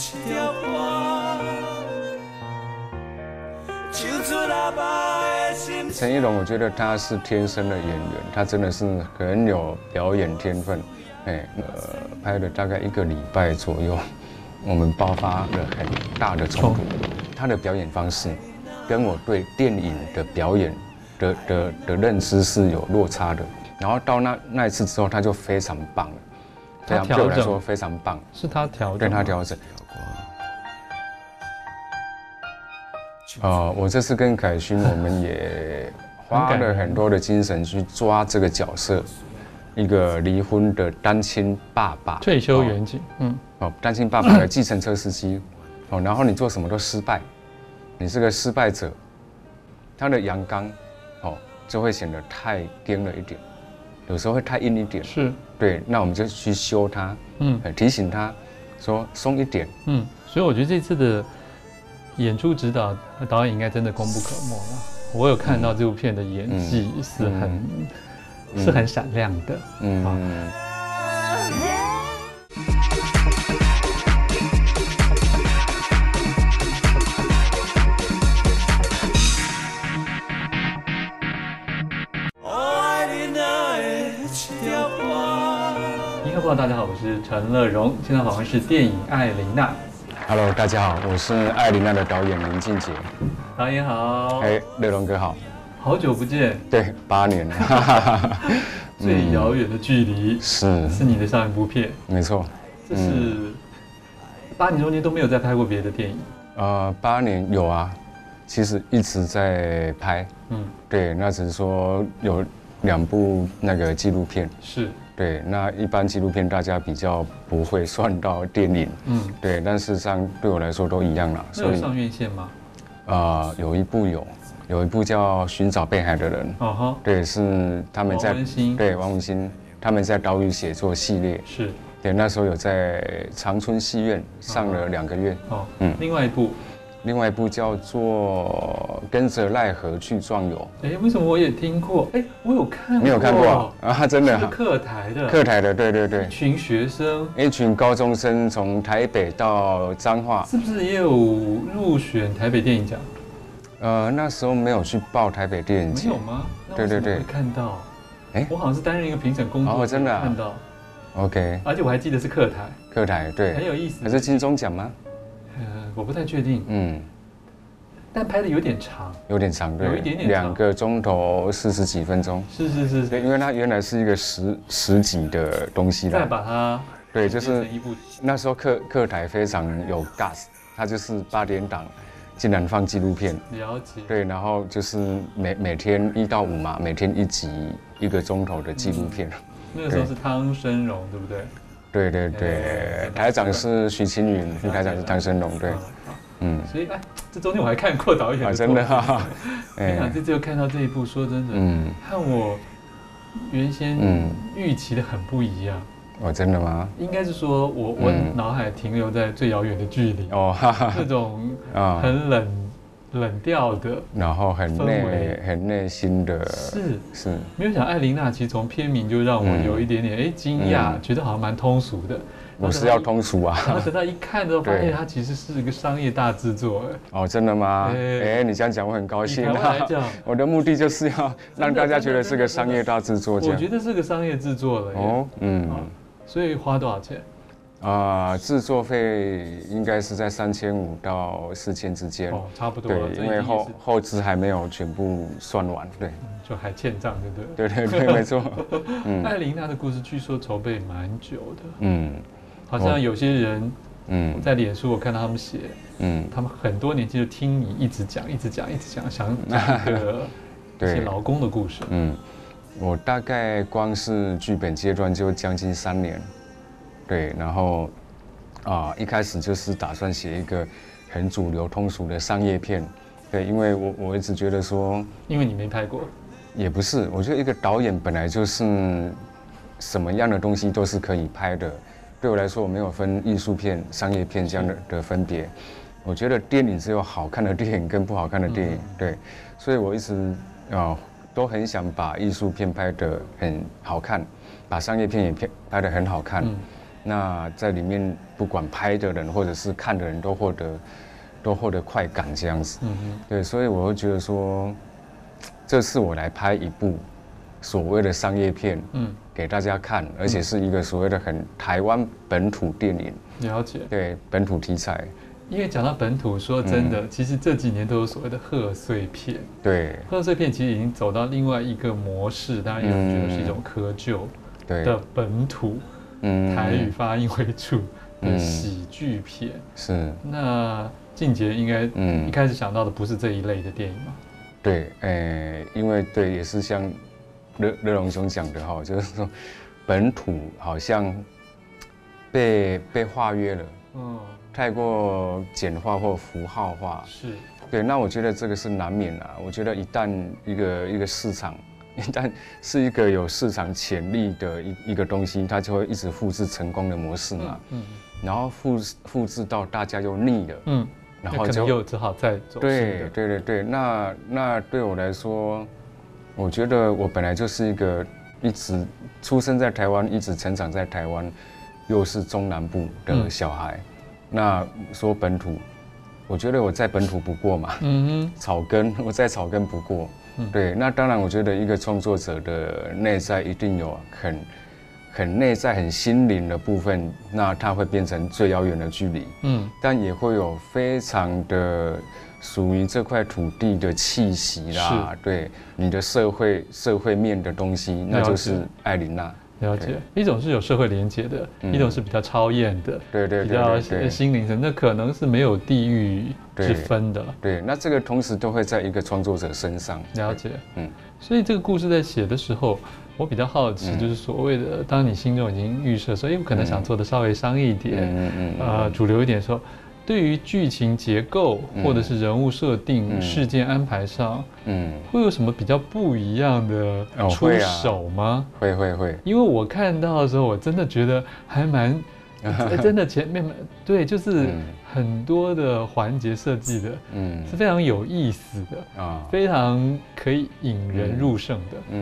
陈亦龙，我觉得他是天生的演员，他真的是很有表演天分。拍了大概1个礼拜左右，我们爆发了很大的冲突。他的表演方式跟我对电影的表演的认知是有落差的。然后到那一次之后，他就非常棒了，非常对我来说非常棒。 是他调整， 对他调整。我这次跟凯勋，我们也花了很多的精神去抓这个角色，一个离婚的单亲爸爸， 退休远景， 单亲爸爸的计程车司机，然后你做什么都失败，你是个失败者，他的阳刚，就会显得太硬了一点，有时候会太硬一点， 是， 对，那我们就去修他，提醒他说松一点， 所以我觉得这次的演出指导导演应该真的功不可没了。我有看到这部片的演技是很闪亮的。你好，大家好，我是陈乐融，现在访问是电影《艾琳娜》。 Hello， 大家好，我是艾琳娜的导演林靖杰。 导演好。 乐融哥好。 好久不见。 对，8年了。 最遥远的距离是你的上一部片。 没错。 这是8年中间都没有再拍过别的电影。 8年有啊，其实一直在拍。对，那只是说有2部那个纪录片。 是。 对，那一般纪录片大家比较不会算到电影，对，但事实上对我来说都一样啦。 那有上院线吗？ 有一部叫《寻找被海的人》，对，是他们在王文兴他们在岛屿写作系列， 是， 对，那时候有在长春戏院上了2个月，另外一部叫做《跟着奈何去壮游》。 为什么我也听过？我有看过。 你有看过啊？真的？ 是客台的。 客台的，对对对。 一群学生， 一群高中生从台北到彰化， 是不是也有入选台北电影奖？ 那时候没有去报台北电影节。 没有吗？ 对对对。 会看到。我好像是担任一个评审工作。 真的啊。 看到。 OK。 而且我还记得是客台。 客台，对。 很有意思。 还是金钟奖吗？ 我不太确定，但拍的有点长， 有点长，对， 有一点点长 ，2个钟头40几分钟， 是， 对，因为它原来是一个十集的东西啦， 再把它， 对，就是那时候客台非常有 gas， 它就是8点档竟然放纪录片， 了解， 对，然后就是每天1到5嘛，每天1集1个钟头的纪录片， 那个时候是汤生荣，对不对？ 对对对，台长是徐青云，副台长是汤生荣，对， 所以这中间我还看过导演的真的哈， 没想到这次又看到这一部，说真的，和我原先预期的很不一样。 真的吗？ 应该是说我脑海停留在最遥远的距离，那种很冷调的， 然后很内心的，是没有想艾琳娜其实从片名就让我有一点点惊讶，觉得好像蛮通俗的。 我是要通俗啊， 然后等到一看之后，发现它其实是一个商业大制作。 真的吗？你这样讲我很高兴啊。我的目的就是要让大家觉得是个商业大制作。 我觉得是个商业制作了。所以花多少钱？ 制作费应该是在3500到4000之间。 差不多。 对，因为后置还没有全部算完，对。 就还欠账，对不对？对对对，没错。 艾琳娜的故事据说筹备蛮久的。好像有些人，在脸书我看到他们写，他们很多年前就听你一直讲，想讲一些劳工的故事。 我大概光是剧本阶段就将近3年，对，然后一开始就是打算写一个很主流通俗的商业片，对，因为我一直觉得说， 因为你没拍过， 也不是，我觉得一个导演本来就是什么样的东西都是可以拍的。对我来说，我没有分艺术片、商业片这样的分别。我觉得电影只有好看的电影跟不好看的电影，对，所以我一直都很想把艺术片拍得很好看，把商业片也拍得很好看。 那在里面不管拍的人或者是看的人都获得快感这样子。对，所以我会觉得说，这次我来拍一部所谓的商业片，给大家看，而且是一个所谓的很台湾本土电影。 了解。 对，本土题材。 因为讲到本土，说真的，其实这几年都有所谓的贺岁片。 对， 贺岁片其实已经走到另外一个模式，当然有人觉得是一种窠臼的本土，台语发音为主的喜剧片。是。那靖杰应该一开始想到的不是这一类的电影吗？ 对，因为对也是像热龙兄讲的哈，就是说本土好像被化约了。太过简化或符号化，是对。那我觉得这个是难免啊。我觉得一旦一个市场，一旦是一个有市场潜力的一个东西，它就会一直复制成功的模式嘛。然后复制到大家又腻了，然后就又只好再走。 对。那对我来说，我觉得我本来就是一个一直出生在台湾，一直成长在台湾，又是中南部的小孩。那说本土，我觉得我在本土不过嘛，草根，我在草根不过，对。那当然，我觉得一个创作者的内在一定有很内在、很心灵的部分，那它会变成最遥远的距离，但也会有非常的属于这块土地的气息啦，对，你的社会面的东西，那就是艾琳娜。 了解，一种是有社会连结的，一种是比较超验的， 对， 比较心灵层，那可能是没有地域之分的。 对，那这个同时都会在一个创作者身上。 了解，所以这个故事在写的时候，我比较好奇，就是所谓的，当你心中已经预设说，我可能想做的稍微商业一点，主流一点的时候，对于剧情结构或者是人物设定、事件安排上，会有什么比较不一样的出手吗？ 会。 因为我看到的时候，我真的觉得还蛮，真的前面对，就是很多的环节设计的，是非常有意思的，非常可以引人入胜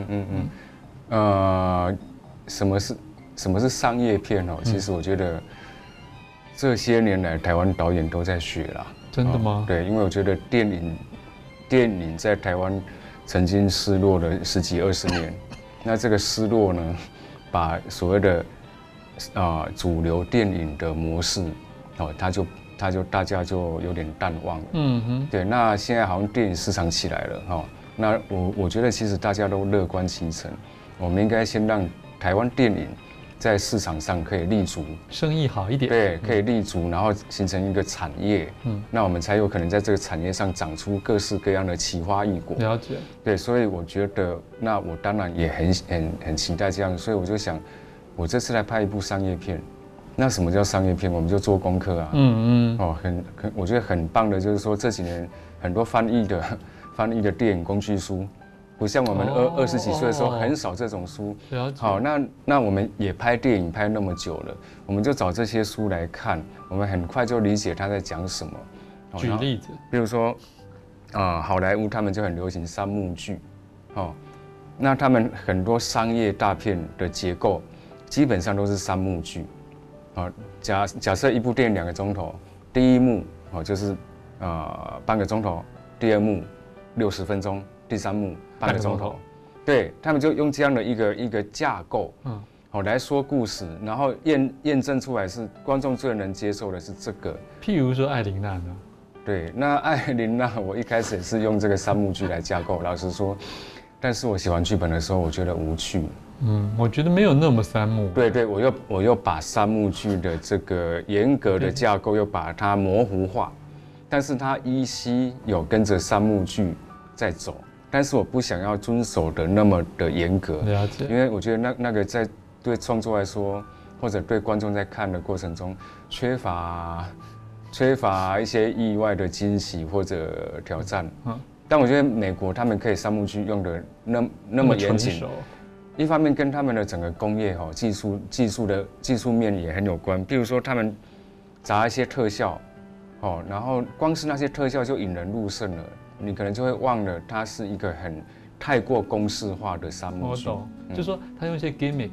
的。什么是商业片哦？其实我觉得。这些年来，台湾导演都在学啦。 真的吗？ 对，因为我觉得电影在台湾曾经失落了10几20年，那这个失落呢，把所谓的主流电影的模式，大家就有点淡忘了。对，那现在好像电影市场起来了那我觉得其实大家都乐观其成，我们应该先让台湾电影。在市场上可以立足， 生意好一点， 对，可以立足，然后形成一个产业，那我们才有可能在这个产业上长出各式各样的奇花异果。 了解， 对，所以我觉得，那我当然也很期待这样，所以我就想，我这次来拍一部商业片，那什么叫商业片？我们就做功课啊，我觉得很棒的，就是说这几年很多翻译的电影工具书。不像我们20几岁的时候很少这种书。好，那我们也拍电影拍那么久了，我们就找这些书来看，我们很快就理解他在讲什么。 举例子， 比如说好莱坞他们就很流行3幕剧，那他们很多商业大片的结构基本上都是3幕剧。假设一部电影2个钟头，第一幕就是半个钟头，第2幕60分钟，第3幕半个钟头，对，他们就用这样的一个架构，来说故事，然后验证出来是观众最能接受的是这个。 譬如说艾琳娜呢？ 对，那艾琳娜我一开始也是用这个3幕剧来架构，老实说，但是我写完剧本的时候，我觉得无趣。 我觉得没有那么3幕。 对，我又把3幕剧的这个严格的架构又把它模糊化，但是它依稀有跟着3幕剧在走。但是我不想要遵守的那么的严格， 了解， 因为我觉得那个在对创作来说，或者对观众在看的过程中，缺乏一些意外的惊喜或者挑战。但我觉得美国他们可以3幕剧用的那么严谨，一方面跟他们的整个工业技术面也很有关。比如说他们砸一些特效，然后光是那些特效就引人入胜了。你可能就会忘了，它是一个太过公式化的3幕剧。 我懂，就是说他用一些 gimmick，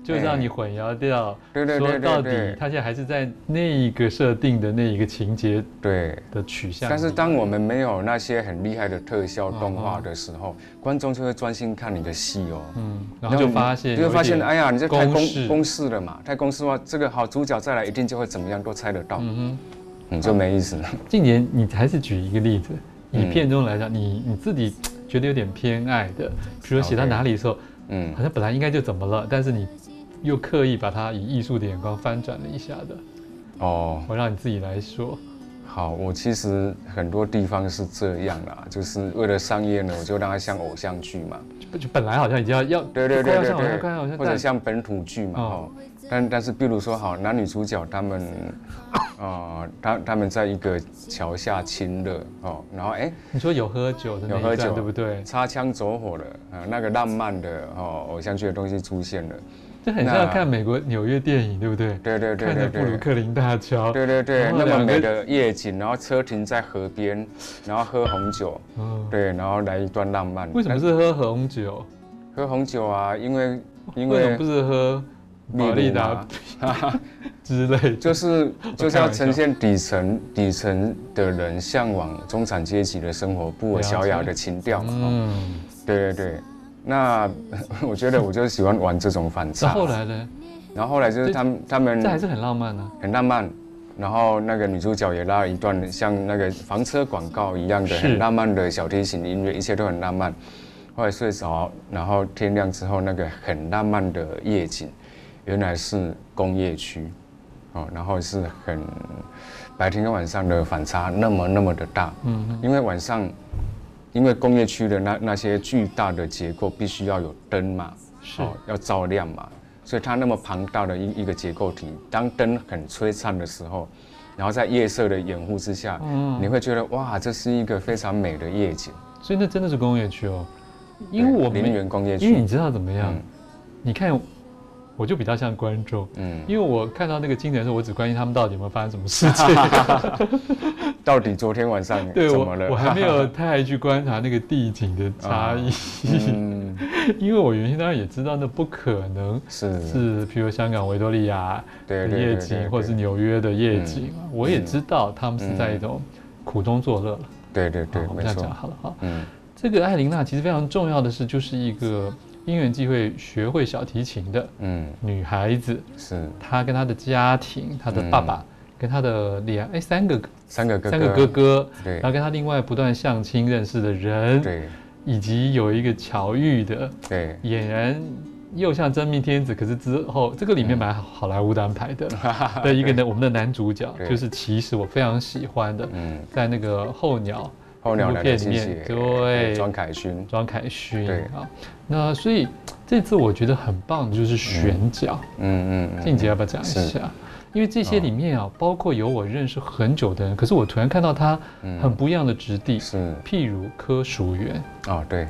就让你混淆掉。 对， 说到底，他现在还是在那一个设定的那一个情节对的取向。 但是当我们没有那些很厉害的特效动画的时候，观众就会专心看你的戏哦。 然后就发现， 哎呀，你在太公式了嘛，太公式的话，这个好主角再来一定就会怎么样，都猜得到。就没意思了。 近年你还是举一个例子，以片中来讲，你自己觉得有点偏爱的，比如说写到哪里的时候，好像本来应该就怎么了，但是你又刻意把它以艺术的眼光翻转了一下的。我让你自己来说。 好，我其实很多地方是这样啦，就是为了商业呢，我就让它像偶像剧嘛。 就本来好像已经要对，或者像本土剧嘛。但是，比如说好，男女主角他们，他们在一个桥下亲热然后你说有喝酒的那一段对不对？ 擦枪走火的那个浪漫的偶像剧的东西出现了。 这很像看美国纽约电影，对不对？ 对， 看着布鲁克林大桥， 对，那么美的夜景，然后车停在河边，然后喝红酒，对，然后来一段浪漫。 为什么是喝红酒？ 喝红酒啊，因为为什么不是喝玛丽达之类？就是要呈现底层的人向往中产阶级的生活，布尔小雅的情调嘛。对。那我觉得我就是喜欢玩这种反差。 那后来呢？ 然后后来就是他们这还是很浪漫啊， 很浪漫。然后那个女主角也拉了一段像那个房车广告一样的很浪漫的小提琴音乐，一切都很浪漫。后来睡着，然后天亮之后，那个很浪漫的夜景，原来是工业区，然后是很白天跟晚上的反差那么的大。因为晚上。因为工业区的那些巨大的结构必须要有灯嘛，要照亮嘛，所以它那么庞大的一个结构体，当灯很璀璨的时候，然后在夜色的掩护之下，你会觉得哇，这是一个非常美的夜景。 所以那真的是工业区哦，因为我们林园工业区， 因为你知道怎么样？你看。我就比较像观众，因为我看到那个经典的时候，我只关心他们到底有没有发生什么事情， 到底昨天晚上怎么了？ 我还没有太去观察那个地景的差异，因为我原先当然也知道那不可能是，比如香港维多利亚的夜景，或者是纽约的夜景，我也知道他们是在一种苦中作乐了。 对， 我们这样讲好了哈。这个艾琳娜其实非常重要的是，就是一个。因缘际会学会小提琴的女孩子，是她跟她的家庭，她的爸爸跟她的三个哥哥，对，然后跟她另外不断相亲认识的人，对，以及有一个巧遇的，对，俨然又像真命天子，可是之后这个里面蛮好莱坞的安排的一个我们的男主角，就是其实我非常喜欢的，在那个候鸟片里面， 对， 庄凯勋， 对啊，那所以这次我觉得很棒的就是选角，静姐要不要讲一下？因为这些里面啊，包括有我认识很久的人，可是我突然看到他很不一样的质地，是譬如柯淑媛， 对，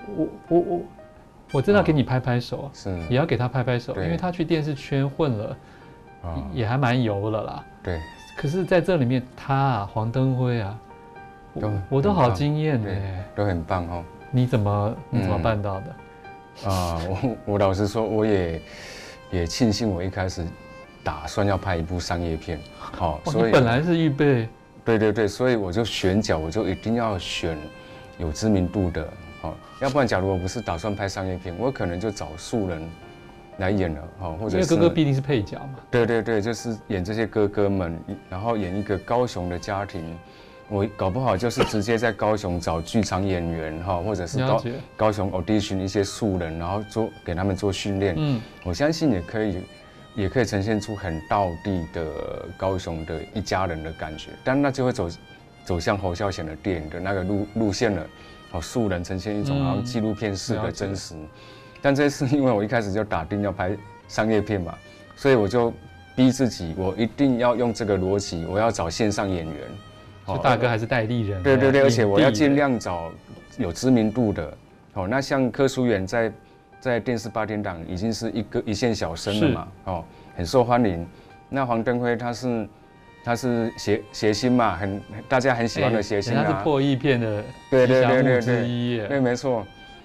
我真的要给你拍拍手，是也要给他拍拍手，因为他去电视圈混了，也还蛮油了啦，对，可是在这里面他黄登辉啊。我都好惊艳哎， 都很棒哦。 你怎么办到的？ 我老实说，我也庆幸我一开始打算要拍一部商业片， 所以本来是预备。 对，所以我就选角，我就一定要选有知名度的，要不然假如我不是打算拍商业片，我可能就找素人来演了，或者是因为哥哥必定是配角嘛。 对，就是演这些哥哥们，然后演一个高雄的家庭。我搞不好就是直接在高雄找剧场演员或者是高雄 audition 一些素人，然后给他们做训练。我相信也可以呈现出很道地的高雄的一家人的感觉，但那就会走向侯孝贤的电影的那个路线了。素人呈现一种好像纪录片式的真实。但这次因为我一开始就打定要拍商业片嘛，所以我就逼自己，我一定要用这个逻辑，我要找线上演员。 就大哥还是代理人， 对，而且我要尽量找有知名度的。那像柯淑媛在电视8点档已经是一线小生了嘛，很受欢迎。那黄登辉他是谐星嘛，大家很喜欢的谐星啊， 他是破亿片的对之一，对，没错。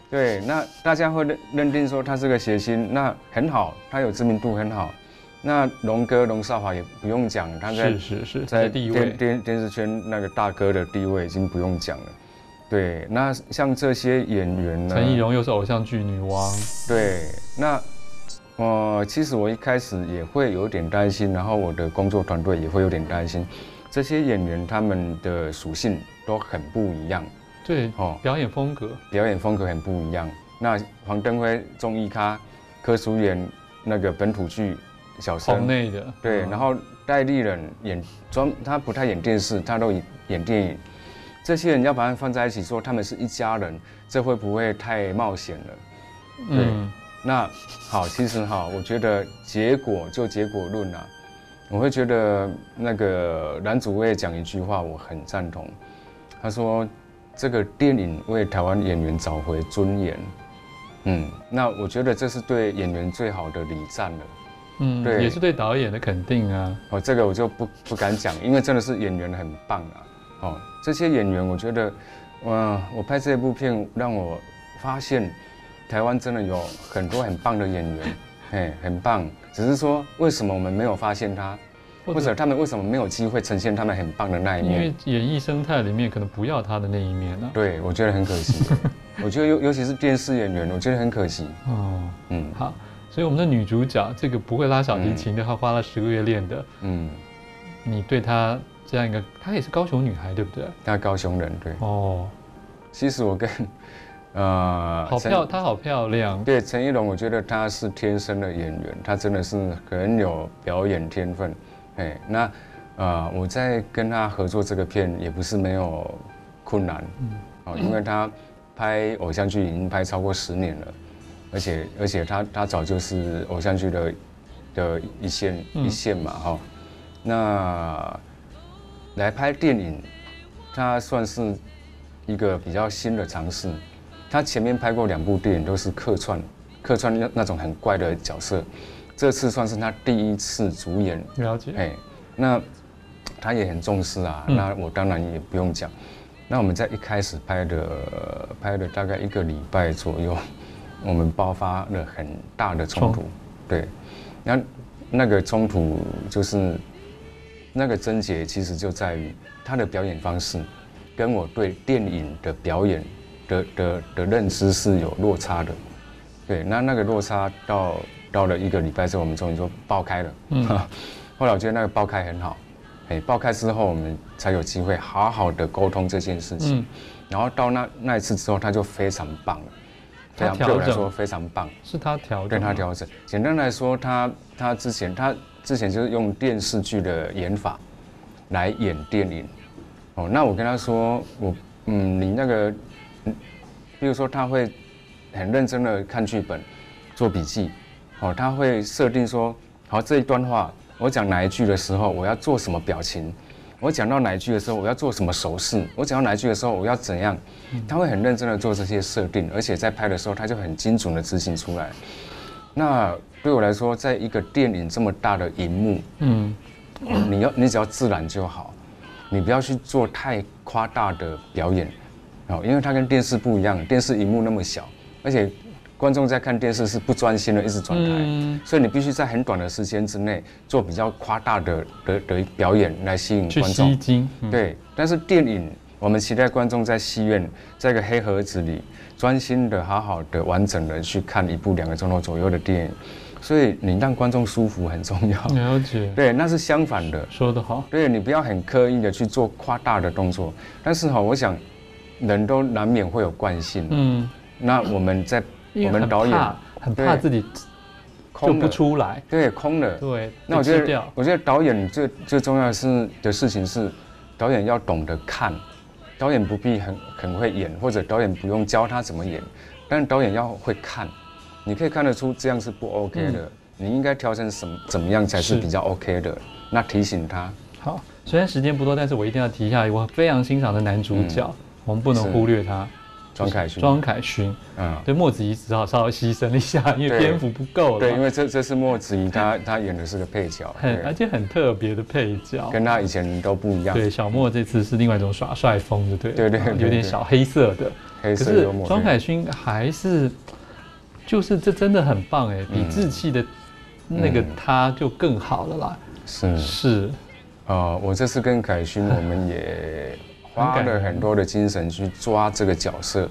对，那大家会认定说他是个谐星，那很好，他有知名度很好。那龙哥龙少华也不用讲，他在电视圈那个大哥的地位已经不用讲了。对，那像这些演员呢， 陈怡蓉又是偶像剧女王。 对，那其实我一开始也会有点担心，然后我的工作团队也会有点担心，这些演员他们的属性都很不一样。 对，表演风格很不一样。那黄登辉综艺咖，柯淑妍那个本土剧小生， 棚内的对，然后戴立忍他不太演电视，他都演电影。这些人要把他们放在一起说他们是一家人，这会不会太冒险了？对，那好，其实我觉得结果论啊，我会觉得那个蓝祖蔚讲一句话，我很赞同。他说，这个电影为台湾演员找回尊严。那我觉得这是对演员最好的礼赞了。 对，也是对导演的肯定啊。 这个我就不敢讲，因为真的是演员很棒啊。这些演员，我觉得，我拍这部片让我发现，台湾真的有很多很棒的演员，很棒。只是说，为什么我们没有发现他，或者他们为什么没有机会呈现他们很棒的那一面？ 因为演艺生态里面可能不要他的那一面啊。 对，我觉得很可惜。我觉得尤其是电视演员，我觉得很可惜。 好，所以我们的女主角这个不会拉小提琴的，她花了10个月练的。你对她这样一个，她也是高雄女孩，对不对？ 她高雄人，对。其实我跟她好漂亮。 对，陈怡蓉，我觉得她是天生的演员，她真的是很有表演天分。那我在跟她合作这个片也不是没有困难。因为她拍偶像剧已经拍超过10年了，而且他早就是偶像剧的一线嘛那来拍电影，他算是一个比较新的尝试。他前面拍过2部电影都是客串那种很怪的角色，这次算是他第1次主演。 了解。 那他也很重视啊。那我当然也不用讲。那我们在一开始拍的大概1个礼拜左右，我们爆发了很大的冲突。对，那个冲突就是那个症结，其实就在于他的表演方式跟我对电影的表演的认知是有落差的。对，那个落差到了1个礼拜之后，我们终于就爆开了。后来我觉得那个爆开很好。爆开之后，我们才有机会好好的沟通这件事情。然后到那一次之后，他就非常棒了，对我来说非常棒。 是他调整？ 对，他调整。简单来说，他之前就是用电视剧的演法来演电影。那我跟他说，你那个，比如说他会很认真的看剧本，做笔记。他会设定说，好，这一段话。我讲哪一句的时候，我要做什么表情？我讲到哪一句的时候，我要做什么手势？我讲到哪一句的时候，我要怎样？他会很认真的做这些设定，而且在拍的时候，他就很精准的执行出来。那对我来说，在一个电影这么大的荧幕，你只要自然就好，你不要去做太夸大的表演，因为它跟电视不一样，电视荧幕那么小，而且观众在看电视是不专心的，一直转台，所以你必须在很短的时间之内做比较夸大的表演来吸引观众。 去吸睛。 对，但是电影我们期待观众在戏院，在一个黑盒子里专心的、好好的、完整的去看1部2个钟头左右的电影，所以你让观众舒服很重要。 了解。 对，那是相反的。 说得好。 对，你不要很刻意的去做夸大的动作，但是我想人都难免会有惯性。那我们导演很怕自己就不出来， 对，空了。 对， 那我觉得导演最重要的事情是，导演要懂得看，导演不必很会演，或者导演不用教他怎么演，但导演要会看，你可以看得出这样是不 OK 的，你应该调成怎么样才是比较 OK 的，那提醒他。 好，虽然时间不多，但是我一定要提一下我非常欣赏的男主角，我们不能忽略他。 庄凯勋， 对，莫子仪只好稍微牺牲了一下，因为篇幅不够了。 对，因为这是莫子仪，他演的是个配角， 而且很特别的配角， 跟他以前都不一样。 对，小莫这次是另外一种耍帅风的，对，有点小黑色的。 黑色幽默。 可是庄凯勋还是，就是这真的很棒哎，比志气的那个他就更好了啦。是， 我这次跟凯勋，我们也花了很多的精神去抓这个角色。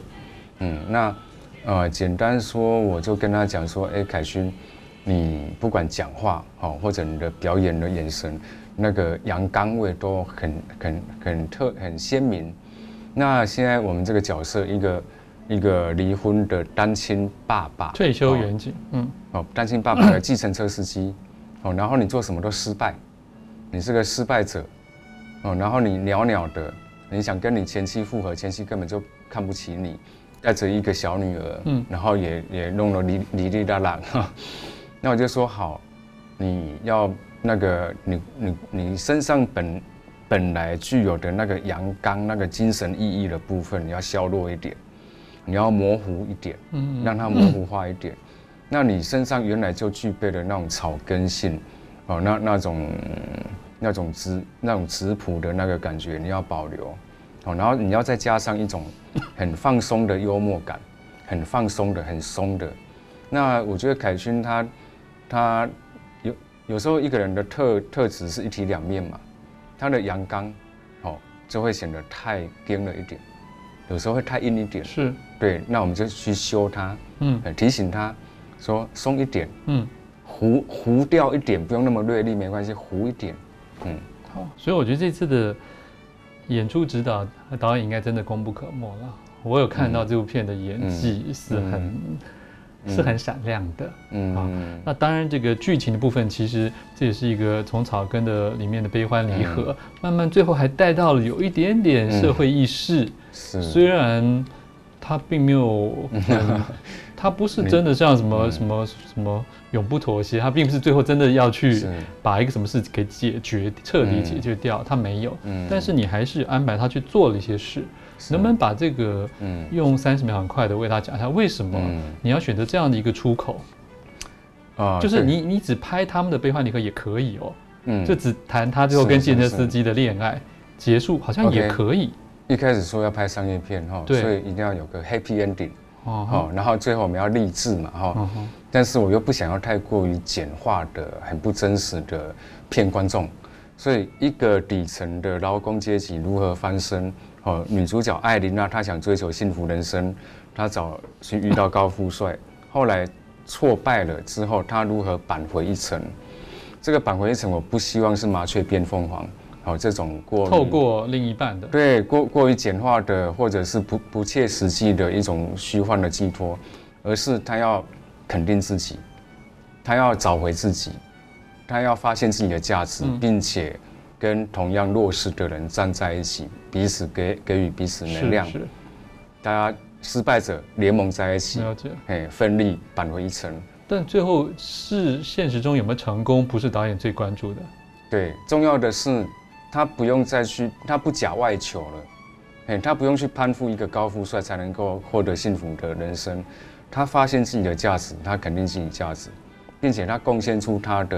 简单说，我就跟他讲说，凯勋，你不管讲话或者你的表演的眼神，那个阳刚味都很鲜明。那现在我们这个角色，一个离婚的单亲爸爸， 退休远景， 单亲爸爸的计程车司机，然后你做什么都失败，你是个失败者，然后你袅袅的，你想跟你前妻复合，前妻根本就看不起你，带着一个小女儿，然后也弄了哩啦啦，那我就说好，你要那个你身上本来具有的那个阳刚、那个精神意义的部分，你要削弱一点，你要模糊一点，让它模糊化一点。那你身上原来就具备的那种草根性，那种质朴的那个感觉，你要保留，然后你要再加上一种很放松的幽默感，很放松的、很松的。那我觉得凯勋他有时候一个人的特质是一体两面嘛。他的阳刚，就会显得太硬了一点，有时候会太硬一点。 是， 对，那我们就去修他，提醒他说松一点，糊掉一点，不用那么锐利，没关系，糊一点， 好，所以我觉得这次的演出指导导演应该真的功不可没了。我有看到这部片的演技是很闪亮的，那当然这个剧情的部分，其实这也是一个从草根的里面的悲欢离合，慢慢最后还带到了有一点点社会意识，虽然他并没有，他不是真的像什么永不妥协，他并不是最后真的要去把一个什么事给解决，彻底解决掉，他没有，但是你还是安排他去做了一些事。能不能把这个用30秒很快的为他讲一下，为什么你要选择这样的一个出口？就是你只拍他们的悲欢离合也可以哦，就只谈他最后跟计程车司机的恋爱结束，好像也可以。 一开始说要拍商业片所以一定要有个 happy ending，然后最后我们要励志嘛但是我又不想要太过于简化的、很不真实的骗观众，所以一个底层的劳工阶级如何翻身。女主角艾琳娜，她想追求幸福人生，她去遇到高富帅，后来挫败了之后，她如何扳回一城？这个扳回一城，我不希望是麻雀变凤凰，这种透过另一半的， 对，过于简化的，或者是不切实际的一种虚幻的寄托，而是她要肯定自己，她要找回自己，她要发现自己的价值，并且。跟同样弱势的人站在一起，彼此给予彼此能量，大家失败者联盟在一起， 了解， 奋力扳回一城。 但最后是现实中有没有成功，不是导演最关注的。 对，重要的是他不用再去，他不假外求了，他不用去攀附一个高富帅才能够获得幸福的人生。他发现自己的价值，他肯定自己价值，并且他贡献出他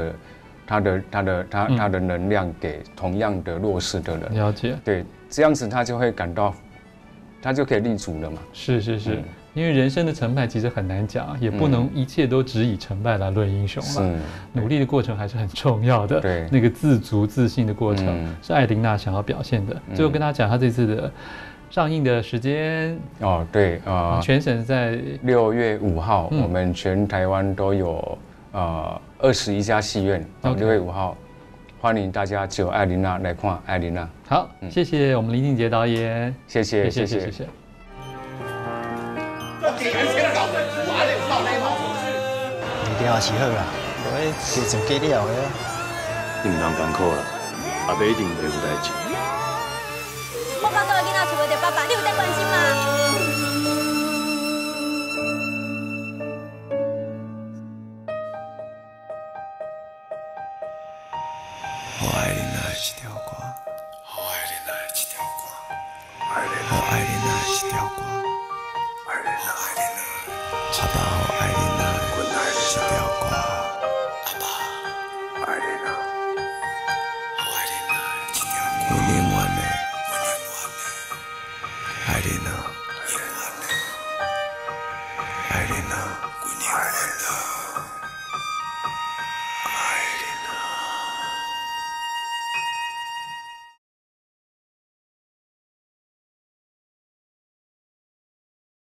的能量给同样的弱势的人， 了解， 对，这样子他就会感到，他就可以立足了嘛。 是，因为人生的成败其实很难讲，也不能一切都只以成败来论英雄了。努力的过程还是很重要的。 对， 那个自足自信的过程是艾琳娜想要表现的。最后跟他讲，他这次的上映的时间对全省在 6月5号，我们全台湾都有。21家戏院，6月5号，欢迎大家就艾琳娜来看艾琳娜。 好，谢谢我们林靖杰导演， 谢谢。 一定要是好啦，无迄提前计了的。 你唔通艰苦啦，阿伯一定会有代志。 我帮到囡仔找到爸爸，你有在关心吗？ 我爱你那一条歌，我爱你那一条歌，我爱你那一条歌。 有年